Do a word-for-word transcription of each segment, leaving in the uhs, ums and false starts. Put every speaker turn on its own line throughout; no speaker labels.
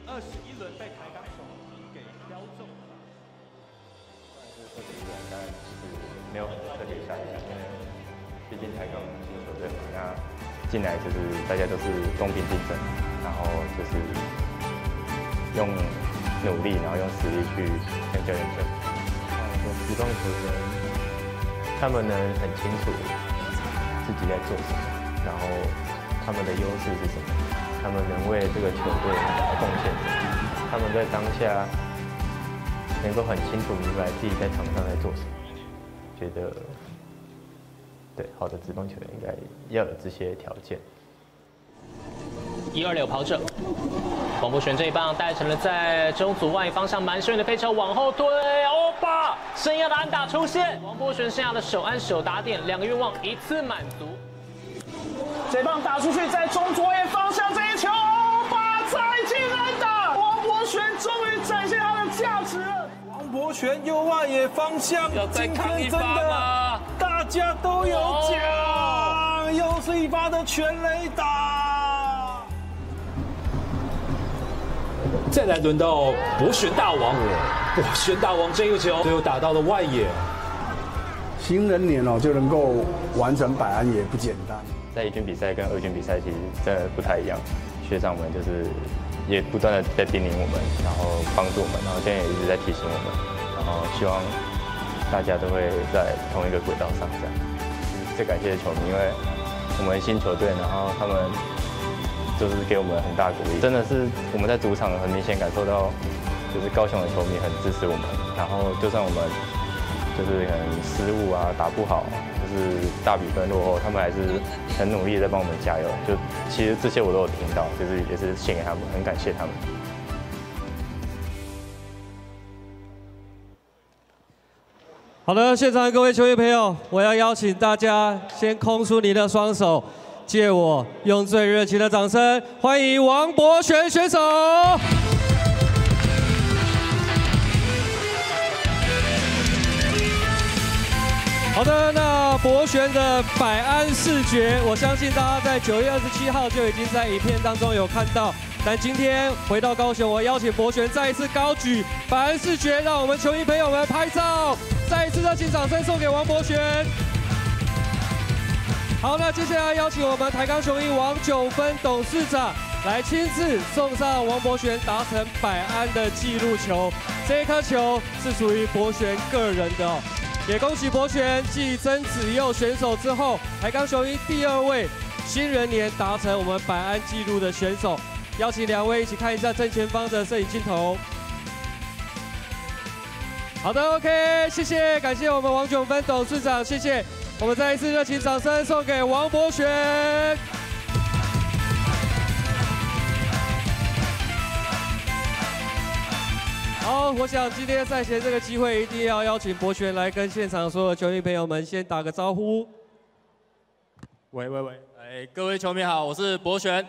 二十一轮被台钢手给挑中了。
这几个人当然是没有很特别下一下，因为毕竟台钢是球队嘛，那进来就是大家都是公平竞争，然后就是用努力，然后用实力去跟教练争。说职棒球员，他们呢很清楚自己在做什么，然后他们的优势是什么，他们能为这个球队贡献什么，他们在当下能够很清楚明白自己在场上在做什么，觉得对好的职棒球员应该要有这些条件。
一二垒有跑者，王柏旋这一棒带成了在中组外方向蛮深远的飞球往后推，欧巴，生涯的安打出现，王柏旋生涯的首安首打点，两个愿望一次满足。
这棒打出去，在中左野方向这一球，欧巴再进安打，王柏旋终于展现他的价值了。
王柏旋右外野方向，
要再扛一发吗？
大家都有奖，又是一发的全垒打。
再来轮到柏旋大王，哇，旋大王这个球最后打到了外野。
新人年哦就能够完成百安也不简单。
在一军比赛跟二军比赛其实真的不太一样，学长们就是也不断的在叮咛我们，然后帮助我们，然后现在也一直在提醒我们，然后希望大家都会在同一个轨道上这样。最感谢球迷，因为我们新球队，然后他们就是给我们很大鼓励，真的是我们在主场很明显感受到，就是高雄的球迷很支持我们，然后就算我们就是可能失误啊，打不好，就是大比分落后，他们还是很努力在帮我们加油。就其实这些我都有听到，就是也是献给他们，很感谢他们。
好的，现场的各位球迷朋友，我要邀请大家先空出你的双手，借我用最热情的掌声欢迎王柏旋选手。好的，那柏旋的百安视觉，我相信大家在九月二十七号就已经在影片当中有看到。但今天回到高雄，我邀请柏旋再一次高举百安视觉，让我们球迷朋友们拍照，再一次热情掌声送给王柏旋。好，那接下来邀请我们台钢雄鹰王九芬董事长来亲自送上王柏旋达成百安的纪录球，这一颗球是属于柏旋个人的哦。也恭喜柏旋继曾子佑选手之后，台钢雄鹰第二位新人年达成我们百安纪录的选手。邀请两位一起看一下正前方的摄影镜头。好的 ，OK， 谢谢，感谢我们王九芬董事长，谢谢。我们再一次热情掌声送给王柏旋。好，我想今天赛前这个机会，一定要邀请柏旋来跟现场所有球迷朋友们先打个招呼。
喂喂喂，哎，各位球迷好，我是柏旋。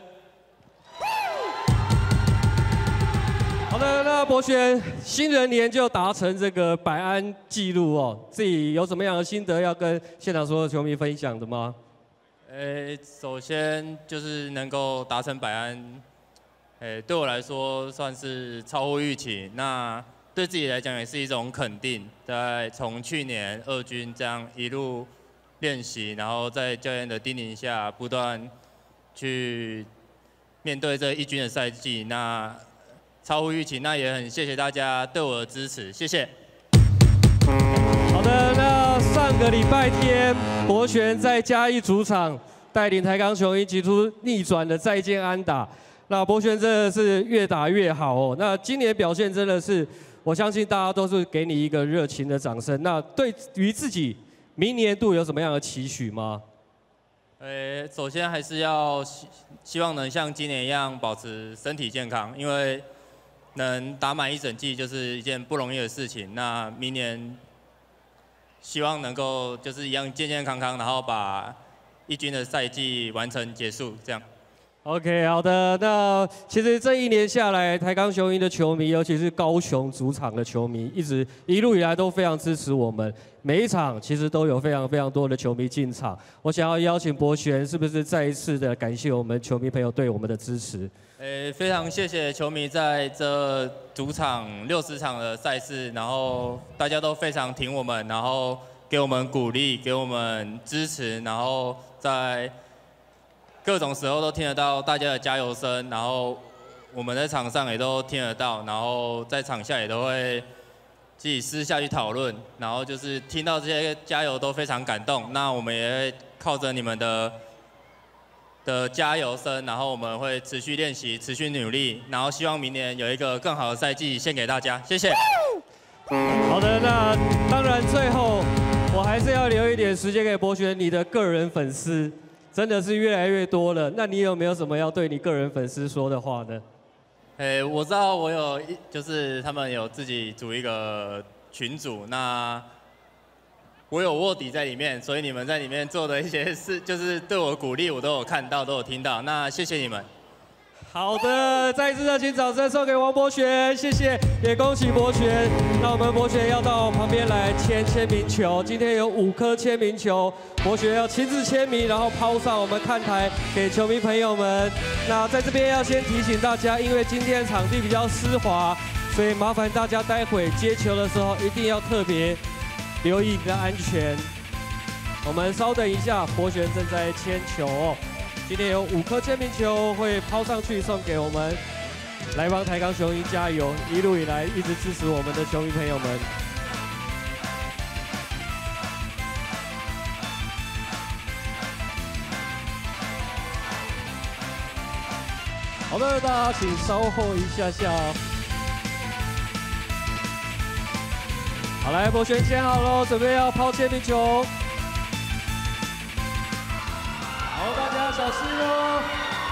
好的，那柏旋新人年就达成这个百安纪录哦，自己有什么样的心得要跟现场所有球迷分享的吗？
呃，首先就是能够达成百安，呃，对我来说算是超乎预期。那对自己来讲也是一种肯定。在从去年二军这样一路练习，然后在教练的叮咛下，不断去面对这一军的赛季，那超乎预期。那也很谢谢大家对我的支持，谢谢。
好的，那上个礼拜天，柏旋在嘉义主场带领台钢雄鹰击出逆转的再见安打。那柏旋真的是越打越好哦。那今年表现真的是，我相信大家都是给你一个热情的掌声。那对于自己明年度有什么样的期许吗？
呃，首先还是要希希望能像今年一样保持身体健康，因为能打满一整季就是一件不容易的事情。那明年希望能够就是一样健健康康，然后把一军的赛季完成结束，这样。
OK， 好的。那其实这一年下来，台钢雄鹰的球迷，尤其是高雄主场的球迷，一直一路以来都非常支持我们。每一场其实都有非常非常多的球迷进场。我想要邀请博璇，是不是再一次的感谢我们球迷朋友对我们的支持？
呃，非常谢谢球迷在这主场六十场的赛事，然后大家都非常挺我们，然后给我们鼓励，给我们支持，然后在各种时候都听得到大家的加油声，然后我们在场上也都听得到，然后在场下也都会自己私下去讨论，然后就是听到这些加油都非常感动。那我们也会靠着你们的的加油声，然后我们会持续练习，持续努力，然后希望明年有一个更好的赛季献给大家，谢谢。
好的，那当然最后我还是要留一点时间给博璇，你的个人粉丝真的是越来越多了，那你有没有什么要对你个人粉丝说的话呢？
诶，我知道我有一，就是他们有自己组一个群组，那我有卧底在里面，所以你们在里面做的一些事，就是对我鼓励，我都有看到，都有听到。那谢谢你们。
好的，再一次热情掌声送给王博璇，谢谢，也恭喜博璇。那我们博璇要到旁边来签签名球，今天有五颗签名球，博璇要亲自签名，然后抛上我们看台给球迷朋友们。那在这边要先提醒大家，因为今天场地比较湿滑，所以麻烦大家待会接球的时候一定要特别留意你的安全。我们稍等一下，博璇正在签球哦。今天有五颗签名球会抛上去送给我们，来帮台钢雄鹰加油！一路以来一直支持我们的球迷朋友们。好的，大家请稍后一下下哦。好，来，博璇签好喽，准备要抛签名球。好，大家小心哦！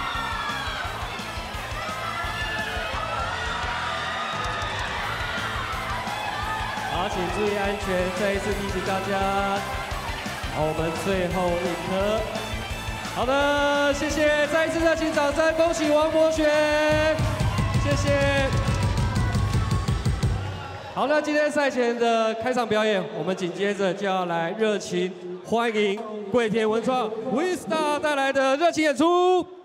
好，请注意安全。再一次提醒大家，好，我们最后一颗。好的，谢谢，再一次热情掌声，恭喜王博璇，谢谢。好，那今天赛前的开场表演，我们紧接着就要来热情欢迎桂田文创 V Star 带来的热情演出。